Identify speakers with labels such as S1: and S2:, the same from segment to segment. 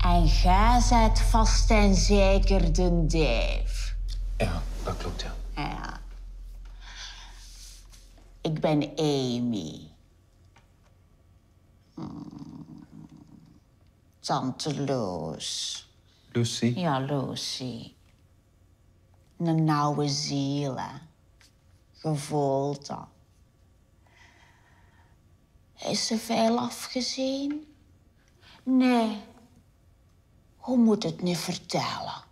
S1: En gij zijt vast en zeker de Dave.
S2: Ja, dat klopt, ja.
S1: Ja. Ik ben Amy. Tante Loos.
S2: Lucy?
S1: Ja, Lucy. Een nauwe ziel, hè. Je voelt dat. Is ze veel afgezien? Nee. Hoe moet het niet vertellen?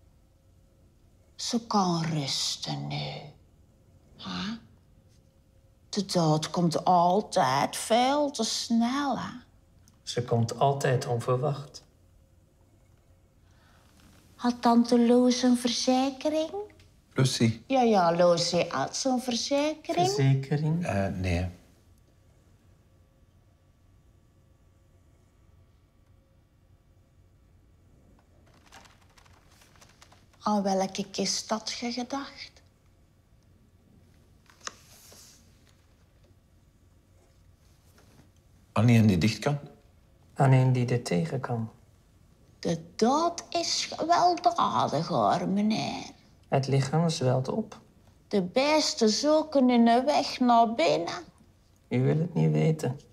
S1: Ze kan rusten nu. Huh? De dood komt altijd veel te snel, hè.
S3: Ze komt altijd onverwacht.
S1: Had tante Loos een verzekering?
S2: Lucy?
S1: Ja, Lucy had zo'n verzekering.
S3: Verzekering?
S2: Nee.
S1: Aan welke kist had je gedacht?
S2: Annie en die dicht kan?
S3: Aan een die er tegen kan.
S1: De dood is gewelddadig, hoor, meneer.
S3: Het lichaam zwelt op.
S1: De beesten zoeken hun weg naar binnen.
S3: U wil het niet weten.